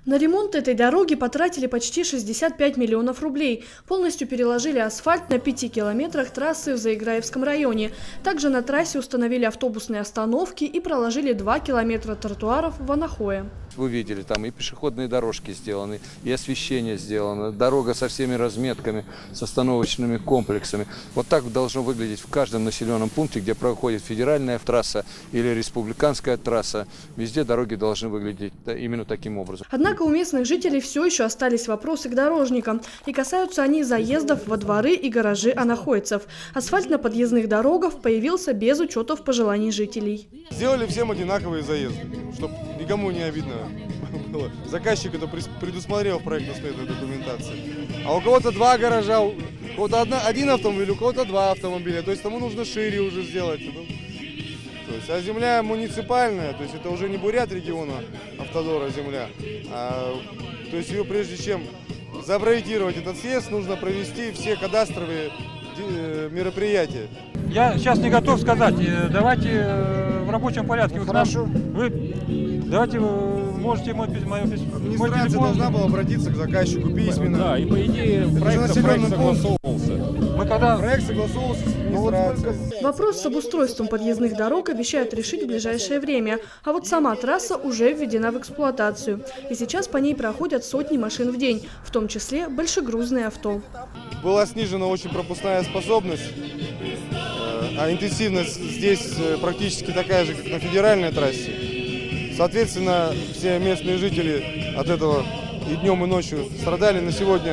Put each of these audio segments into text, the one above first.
На ремонт этой дороги потратили почти 65 миллионов рублей. Полностью переложили асфальт на 5 километрах трассы в Заиграевском районе. Также на трассе установили автобусные остановки и проложили 2 километра тротуаров в Анахое. Вы видели, там и пешеходные дорожки сделаны, и освещение сделано, дорога со всеми разметками, с остановочными комплексами. Вот так должно выглядеть в каждом населенном пункте, где проходит федеральная трасса или республиканская трасса. Везде дороги должны выглядеть именно таким образом. Однако у местных жителей все еще остались вопросы к дорожникам. И касаются они заездов во дворы и гаражи анахойцев. Асфальт на подъездных дорогах появился без учетов пожеланий жителей. Сделали всем одинаковые заезды, чтобы никому не обидно было. Заказчик это предусмотрел в проектно-сметной документации. А у кого-то 2 гаража, у кого-то один автомобиль, у кого-то 2 автомобиля. То есть тому нужно шире уже сделать. То есть, а земля муниципальная, то есть это уже не бурят региона Автодора земля. То есть ее прежде чем запроектировать этот съезд, нужно провести все кадастровые мероприятия. Я сейчас не готов сказать. Давайте в рабочем порядке. Ну, хорошо. Давайте можете мой телефон. Администрация должна была обратиться к заказчику письменно. Да, и по идее проект согласовывался. Проект согласовывался с администрацией. Вопрос с обустройством подъездных дорог обещают решить в ближайшее время. А вот сама трасса уже введена в эксплуатацию. И сейчас по ней проходят сотни машин в день, в том числе большегрузные авто. Была снижена очень пропускная способность, а интенсивность здесь практически такая же, как на федеральной трассе. Соответственно, все местные жители от этого и днем, и ночью страдали. На сегодня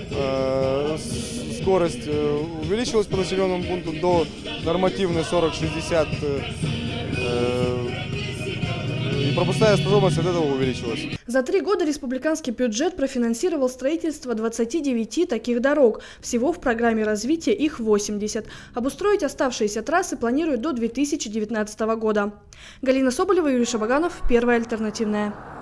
скорость увеличилась по населенному пункту до нормативной 40-60, и пропускная способность от этого увеличилась. За 3 года республиканский бюджет профинансировал строительство 29 таких дорог. Всего в программе развития их 80. Обустроить оставшиеся трассы планируют до 2019 года. Галина Соболева, Юрий Шабаганов, Первая альтернативная.